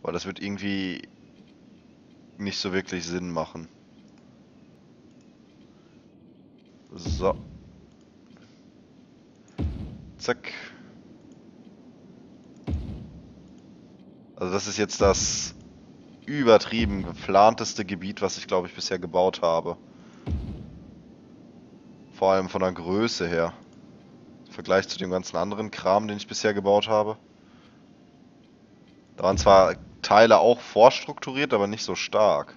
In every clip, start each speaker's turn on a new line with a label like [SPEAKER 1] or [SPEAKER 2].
[SPEAKER 1] Weil das wird irgendwie nicht so wirklich Sinn machen. So. Zack. Also das ist jetzt das übertrieben geplanteste Gebiet, was ich glaube ich bisher gebaut habe. Vor allem von der Größe her. Im Vergleich zu dem ganzen anderen Kram, den ich bisher gebaut habe. Da waren zwar Teile auch vorstrukturiert, aber nicht so stark.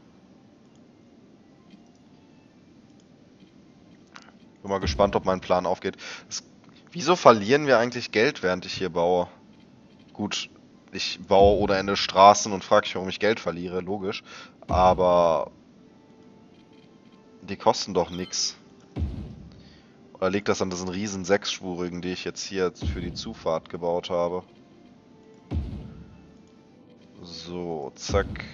[SPEAKER 1] Bin mal gespannt, ob mein Plan aufgeht. Wieso verlieren wir eigentlich Geld, während ich hier baue? Gut, ich baue ohne Ende Straßen und frage mich, warum ich Geld verliere, logisch. Aber die kosten doch nix. Oder liegt das an diesen riesen sechsspurigen, die ich jetzt hier für die Zufahrt gebaut habe? So, zack.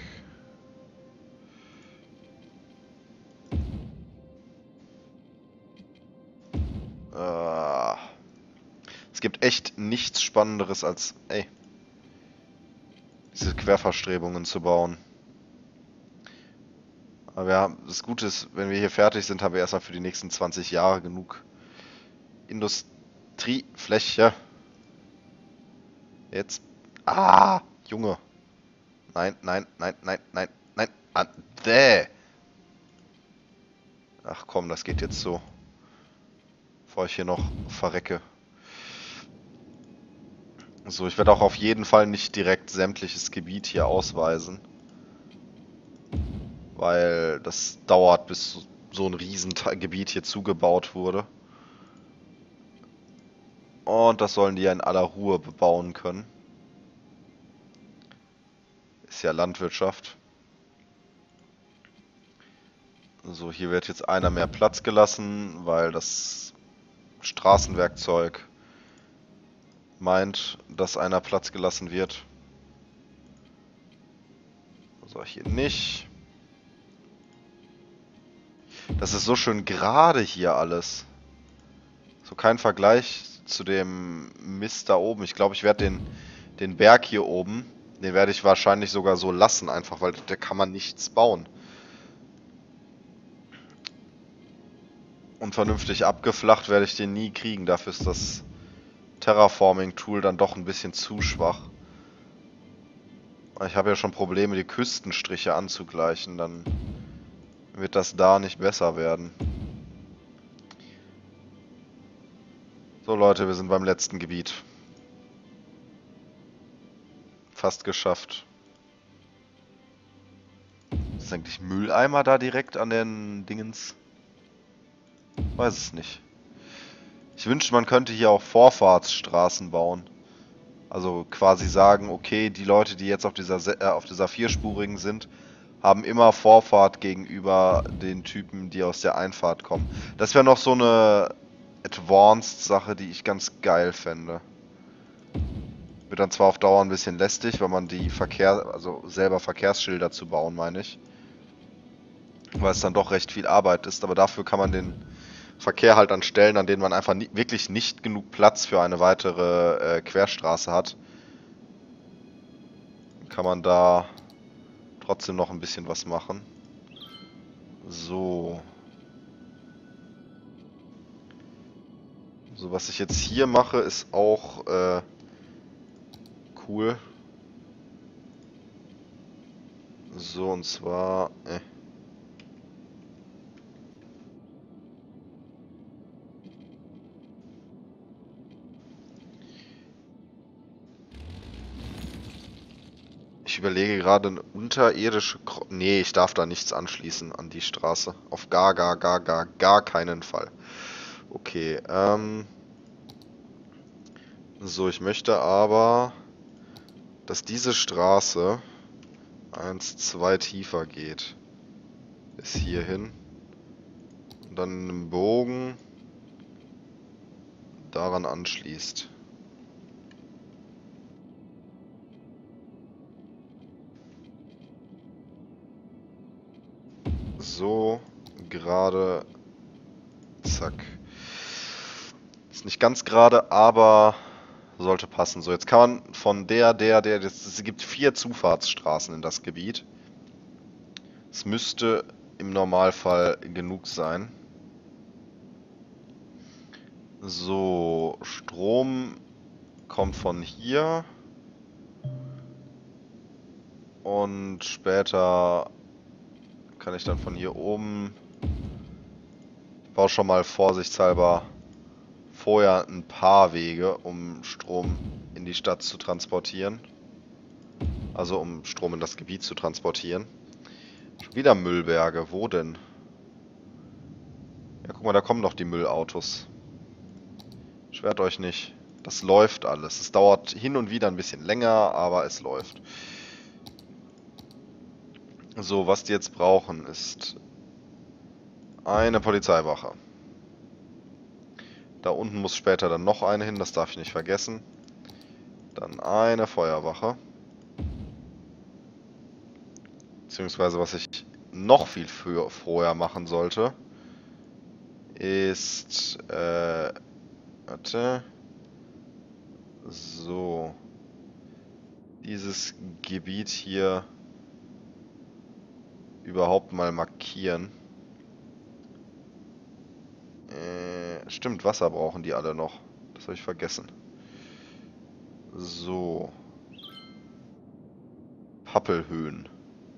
[SPEAKER 1] Es gibt echt nichts Spannenderes als, ey, diese Querverstrebungen zu bauen. Aber ja, das Gute ist, wenn wir hier fertig sind, haben wir erstmal für die nächsten 20 Jahre genug Industriefläche. Jetzt. Ah, Junge. Nein, nein, nein, nein, nein, nein. Ah, däh. Ach komm, das geht jetzt so. Bevor ich hier noch verrecke. So, ich werde auch auf jeden Fall nicht direkt sämtliches Gebiet hier ausweisen. Weil das dauert, bis so ein Riesengebiet hier zugebaut wurde. Und das sollen die ja in aller Ruhe bebauen können. Ist ja Landwirtschaft. So, hier wird jetzt einer mehr Platz gelassen, weil das Straßenwerkzeug meint, dass einer Platz gelassen wird. So, hier nicht. Das ist so schön gerade hier alles. So kein Vergleich zu dem Mist da oben. Ich glaube, ich werde den Berg hier oben, den werde ich wahrscheinlich sogar so lassen, einfach weil da kann man nichts bauen. Und vernünftig abgeflacht werde ich den nie kriegen. Dafür ist das Terraforming-Tool dann doch ein bisschen zu schwach. Ich habe ja schon Probleme, die Küstenstriche anzugleichen, dann wird das da nicht besser werden. So Leute, wir sind beim letzten Gebiet. Fast geschafft. Ist eigentlich Mülleimer da direkt an den Dingens? Weiß es nicht. Ich wünschte, man könnte hier auch Vorfahrtsstraßen bauen. Also quasi sagen, okay, die Leute, die jetzt auf dieser vierspurigen sind, haben immer Vorfahrt gegenüber den Typen, die aus der Einfahrt kommen. Das wäre noch so eine Advanced-Sache, die ich ganz geil fände. Wird dann zwar auf Dauer ein bisschen lästig, weil man die also selber Verkehrsschilder zu bauen, meine ich. Weil es dann doch recht viel Arbeit ist, aber dafür kann man den Verkehr halt an Stellen, an denen man einfach wirklich nicht genug Platz für eine weitere Querstraße hat, kann man da trotzdem noch ein bisschen was machen. So. So, was ich jetzt hier mache, ist auch cool. So, und zwar... Ich überlege gerade eine unterirdische... Nee, ich darf da nichts anschließen an die Straße. Auf gar keinen Fall. Okay, so, ich möchte aber, dass diese Straße 1, 2 tiefer geht. Bis hierhin. Und dann einen Bogen daran anschließt. So, gerade, zack. Ist nicht ganz gerade, aber Sollte passen. So, jetzt kann man von es gibt 4 Zufahrtsstraßen in das Gebiet. Es müsste im Normalfall genug sein. So, Strom kommt von hier. Und später kann ich dann von hier oben... Ich baue schon mal vorsichtshalber vorher ein paar Wege, um Strom in die Stadt zu transportieren. Also um Strom in das Gebiet zu transportieren. Schon wieder Müllberge. Wo denn? Ja, guck mal, da kommen doch die Müllautos. Schwert euch nicht. Das läuft alles. Es dauert hin und wieder ein bisschen länger, aber es läuft. So, was die jetzt brauchen, ist eine Polizeiwache. Da unten muss später dann noch eine hin, das darf ich nicht vergessen. Dann eine Feuerwache. Beziehungsweise, was ich noch viel vorher machen sollte, ist... warte. So. Dieses Gebiet hier überhaupt mal markieren. Stimmt, Wasser brauchen die alle noch. Das habe ich vergessen. So. Pappelhöhen.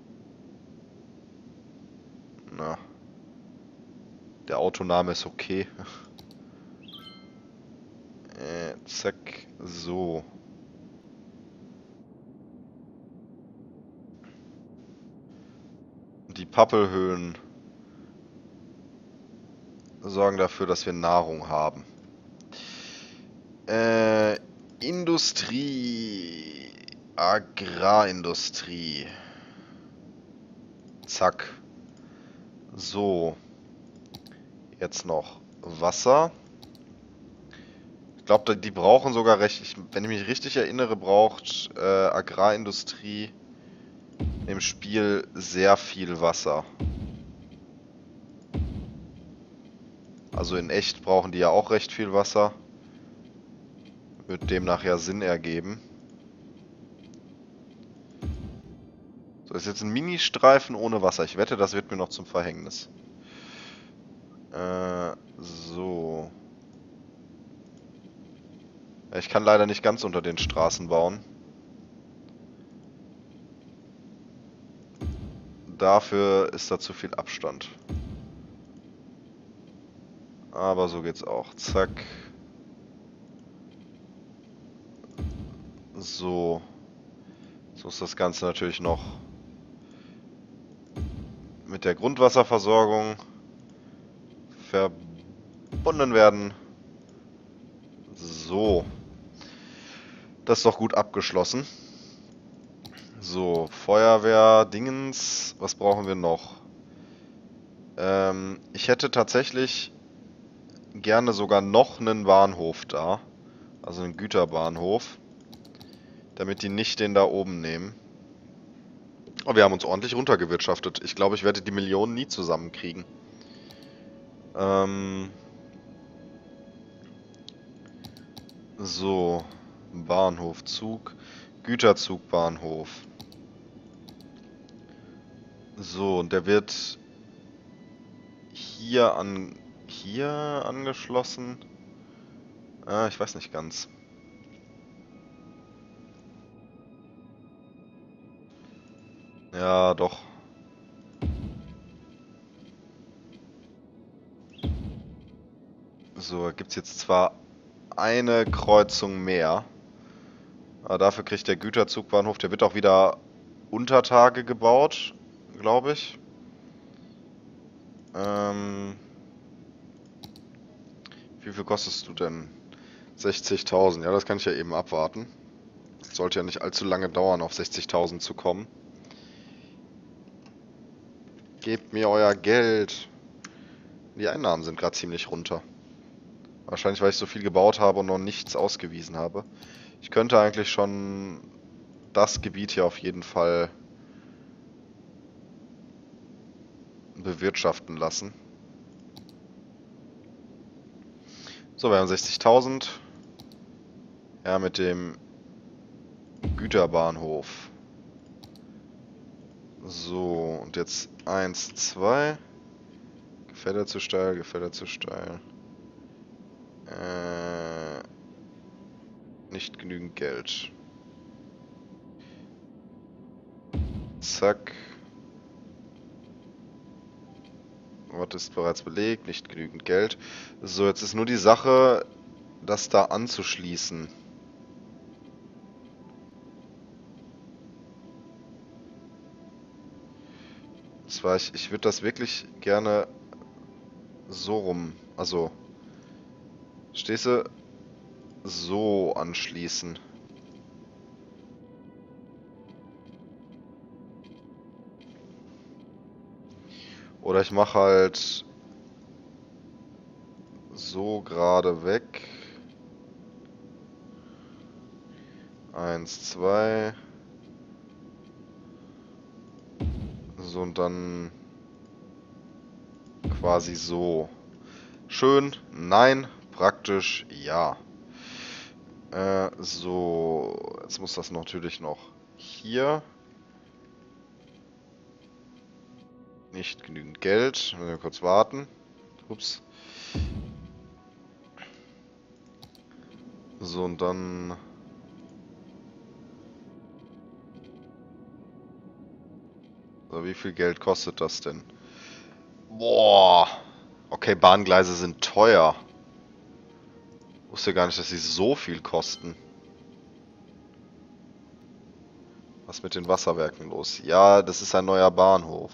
[SPEAKER 1] Na. Der Autoname ist okay. Zack. So. Die Pappelhöhen sorgen dafür, dass wir Nahrung haben. Industrie. Agrarindustrie. Zack. So. Jetzt noch Wasser. Ich glaube, die brauchen sogar recht. Wenn ich mich richtig erinnere, braucht Agrarindustrie im Spiel sehr viel Wasser. Also in echt brauchen die ja auch recht viel Wasser. Wird demnach ja Sinn ergeben. So, ist jetzt ein Ministreifen ohne Wasser. Ich wette, das wird mir noch zum Verhängnis. So. Ich kann leider nicht ganz unter den Straßen bauen. Dafür ist da zu viel Abstand. Aber so geht's auch. Zack. So. So ist das Ganze natürlich noch mit der Grundwasserversorgung verbunden werden. So. Das ist doch gut abgeschlossen. So, Feuerwehr, Dingens. Was brauchen wir noch? Ich hätte tatsächlich gerne sogar noch einen Bahnhof da. Also einen Güterbahnhof. Damit die nicht den da oben nehmen. Aber wir haben uns ordentlich runtergewirtschaftet. Ich glaube, ich werde die Millionen nie zusammenkriegen. So. Bahnhof, Zug. Güterzugbahnhof. So, und der wird hier angeschlossen. Ich weiß nicht ganz. Ja, doch. So, gibt es jetzt zwar eine Kreuzung mehr. Aber dafür kriegt der Güterzugbahnhof, der wird auch wieder unter Tage gebaut, glaube ich. Wie viel kostest du denn? 60.000, ja, das kann ich ja eben abwarten. Das sollte ja nicht allzu lange dauern, auf 60.000 zu kommen. Gebt mir euer Geld. Die Einnahmen sind gerade ziemlich runter. Wahrscheinlich, weil ich so viel gebaut habe und noch nichts ausgewiesen habe. Ich könnte eigentlich schon das Gebiet hier auf jeden Fall bewirtschaften lassen. So, wir haben 60.000. Ja, mit dem Güterbahnhof. So, und jetzt 1, 2. Gefälle zu steil, Gefälle zu steil. Nicht genügend Geld. Zack. Was ist bereits belegt? Nicht genügend Geld. So, jetzt ist nur die Sache, das da anzuschließen. Zwar, ich würde das wirklich gerne so rum, also, stehst du, so anschließen. Oder ich mache halt so gerade weg. 1, 2. So, und dann quasi so. Schön, nein, praktisch, ja. So, jetzt muss das natürlich noch hier. Nicht genügend Geld. Müssen wir kurz warten. Ups. So, und dann... So, wie viel Geld kostet das denn? Boah. Okay, Bahngleise sind teuer. Wusste gar nicht, dass sie so viel kosten. Was ist mit den Wasserwerken los? Ja, das ist ein neuer Bahnhof.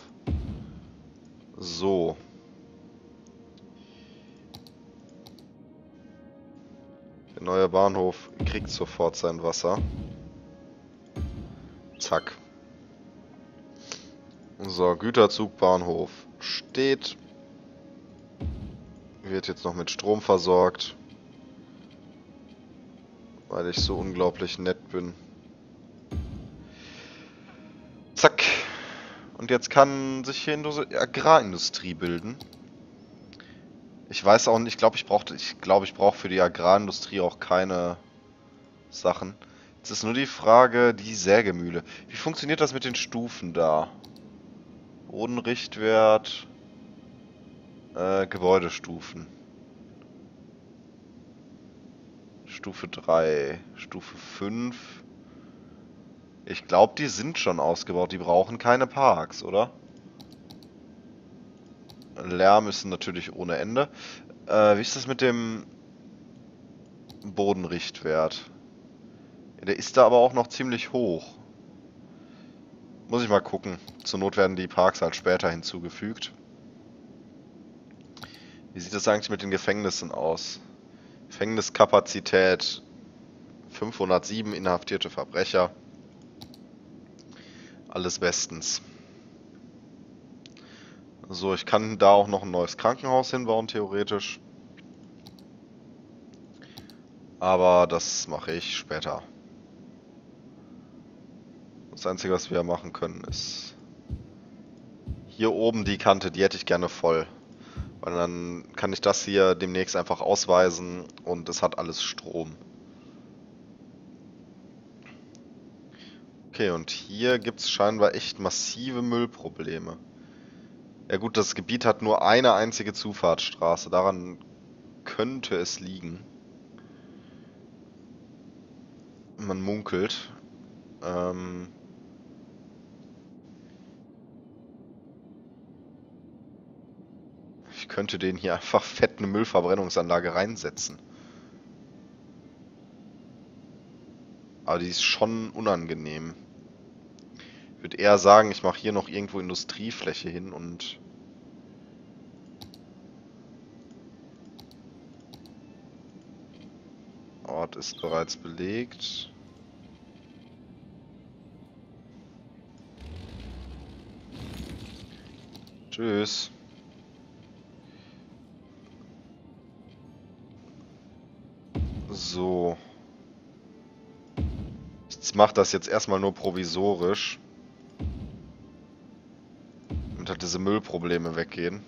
[SPEAKER 1] So. Der neue Bahnhof kriegt sofort sein Wasser. Zack. So, Güterzugbahnhof steht. Wird jetzt noch mit Strom versorgt. Weil ich so unglaublich nett bin. Zack. Und jetzt kann sich hier Agrarindustrie bilden. Ich weiß auch nicht, ich glaube, ich brauche für die Agrarindustrie auch keine Sachen. Jetzt ist nur die Frage, die Sägemühle. Wie funktioniert das mit den Stufen da? Bodenrichtwert, Gebäudestufen. Stufe 3, Stufe 5. Ich glaube, die sind schon ausgebaut. Die brauchen keine Parks, oder? Lärm ist natürlich ohne Ende. Wie ist das mit dem Bodenrichtwert? Ja, der ist da aber auch noch ziemlich hoch. Muss ich mal gucken. Zur Not werden die Parks halt später hinzugefügt. Wie sieht das eigentlich mit den Gefängnissen aus? Gefängniskapazität 507 inhaftierte Verbrecher. Alles bestens. So, ich kann da auch noch ein neues Krankenhaus hinbauen, theoretisch. Aber das mache ich später. Das Einzige, was wir machen können, ist... Hier oben die Kante, die hätte ich gerne voll. Weil dann kann ich das hier demnächst einfach ausweisen und es hat alles Strom. Okay, und hier gibt es scheinbar echt massive Müllprobleme. Ja gut, das Gebiet hat nur eine einzige Zufahrtsstraße. Daran könnte es liegen. Man munkelt. Ich könnte den hier einfach fett eine Müllverbrennungsanlage reinsetzen. Aber die ist schon unangenehm. Ich würde eher sagen, ich mache hier noch irgendwo Industriefläche hin und... Ort ist bereits belegt. Tschüss. So. Ich mache das jetzt erstmal nur provisorisch. Damit halt diese Müllprobleme weggehen.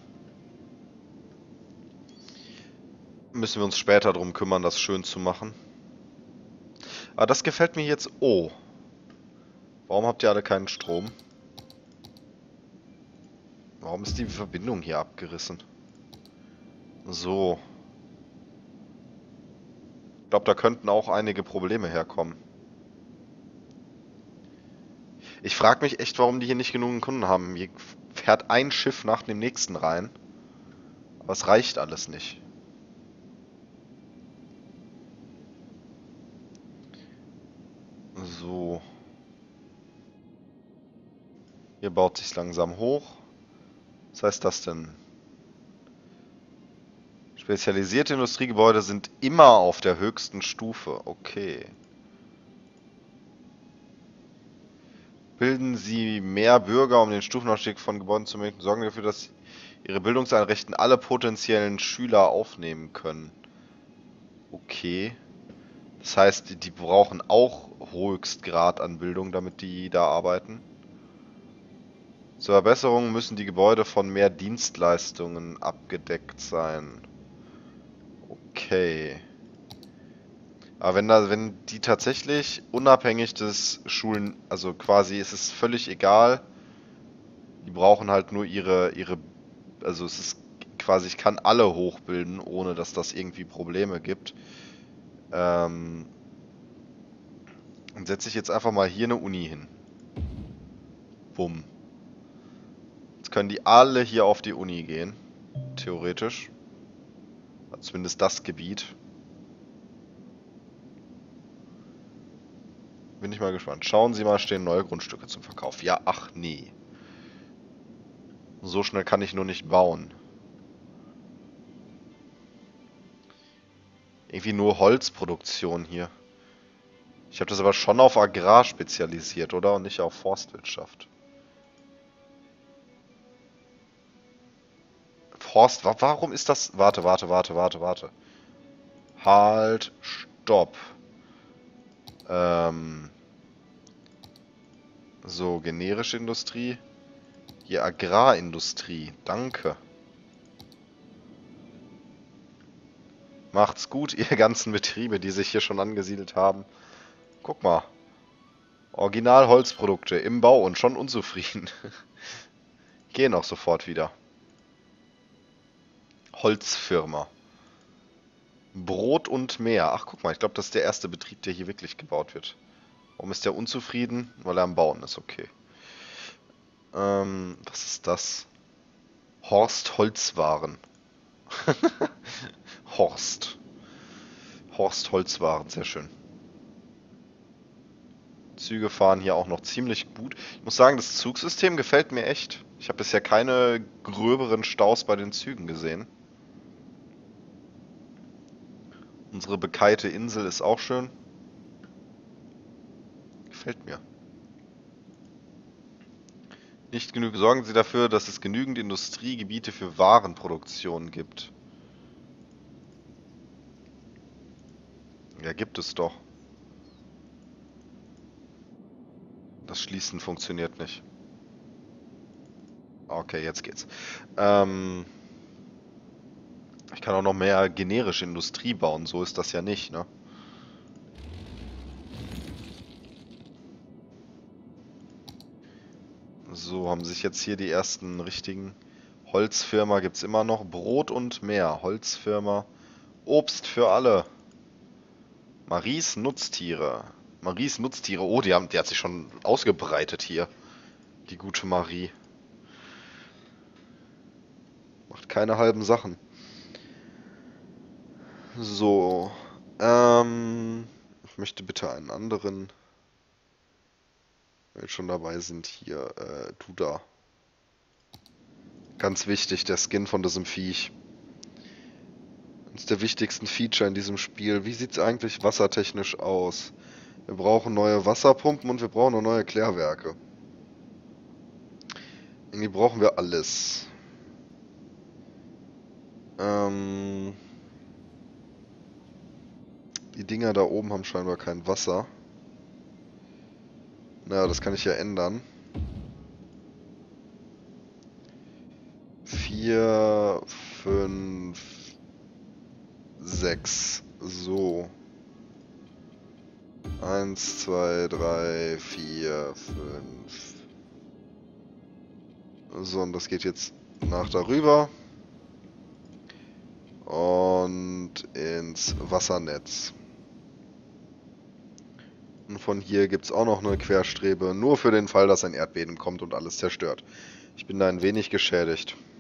[SPEAKER 1] Müssen wir uns später darum kümmern, das schön zu machen. Ah, das gefällt mir jetzt. Oh. Warum habt ihr alle keinen Strom? Warum ist die Verbindung hier abgerissen? So. Ich glaube, da könnten auch einige Probleme herkommen. Ich frage mich echt, warum die hier nicht genug Kunden haben. Hier fährt ein Schiff nach dem nächsten rein. Aber es reicht alles nicht. So. Hier baut sich langsam hoch. Was heißt das denn? Spezialisierte Industriegebäude sind immer auf der höchsten Stufe. Okay. Bilden Sie mehr Bürger, um den Stufenaufstieg von Gebäuden zu ermöglichen. Sorgen dafür, dass Ihre Bildungseinrichtungen alle potenziellen Schüler aufnehmen können. Okay. Das heißt, die brauchen auch Höchstgrad an Bildung, damit die da arbeiten. Zur Verbesserung müssen die Gebäude von mehr Dienstleistungen abgedeckt sein. Okay. Aber wenn die tatsächlich unabhängig des Schulen, also quasi ist es völlig egal, die brauchen halt nur also es ist quasi, ich kann alle hochbilden, ohne dass das irgendwie Probleme gibt. Dann setze ich jetzt einfach mal hier eine Uni hin. Bumm. Jetzt können die alle hier auf die Uni gehen. Theoretisch. Zumindest das Gebiet. Bin ich mal gespannt. Schauen Sie mal, stehen neue Grundstücke zum Verkauf. Ja, ach nee. So schnell kann ich nur nicht bauen. Irgendwie nur Holzproduktion hier. Ich habe das aber schon auf Agrar spezialisiert, oder? Und nicht auf Forstwirtschaft. Warum ist das... Warte. Halt, stopp. Ähm, so, generische Industrie. Hier Agrarindustrie. Danke. Macht's gut, ihr ganzen Betriebe, die sich hier schon angesiedelt haben. Guck mal. Original Holzprodukte im Bau und schon unzufrieden. Gehen auch sofort wieder. Holzfirma. Brot und Meer. Ach, guck mal, ich glaube, das ist der erste Betrieb, der hier wirklich gebaut wird. Warum ist der unzufrieden? Weil er am Bauen ist, okay. Was ist das? Horst Holzwaren. Horst. Horst Holzwaren, sehr schön. Züge fahren hier auch noch ziemlich gut. Ich muss sagen, das Zugsystem gefällt mir echt. Ich habe bisher keine gröberen Staus bei den Zügen gesehen. Unsere bekeite Insel ist auch schön. Gefällt mir. Nicht genug. Sorgen Sie dafür, dass es genügend Industriegebiete für Warenproduktion gibt. Ja, gibt es doch. Das Schließen funktioniert nicht. Okay, jetzt geht's. Ich kann auch noch mehr generische Industrie bauen, so ist das ja nicht, ne? So, haben sich jetzt hier die ersten richtigen... Holzfirma gibt's immer noch. Brot und Meer. Holzfirma. Obst für alle. Maries Nutztiere. Maries Nutztiere. Oh, die hat sich schon ausgebreitet hier. Die gute Marie. Macht keine halben Sachen. So. Ich möchte bitte einen anderen. Wenn wir schon dabei sind, hier, du da. Ganz wichtig, der Skin von diesem Viech. Eines der wichtigsten Feature in diesem Spiel. Wie sieht's eigentlich wassertechnisch aus? Wir brauchen neue Wasserpumpen und wir brauchen noch neue Klärwerke. Irgendwie brauchen wir alles. Die Dinger da oben haben scheinbar kein Wasser. Naja, das kann ich ja ändern. 4, 5, 6. So. 1, 2, 3, 4, 5. So, und das geht jetzt nach darüber. Und ins Wassernetz. Und von hier gibt es auch noch eine Querstrebe, nur für den Fall, dass ein Erdbeben kommt und alles zerstört. Ich bin da ein wenig geschädigt.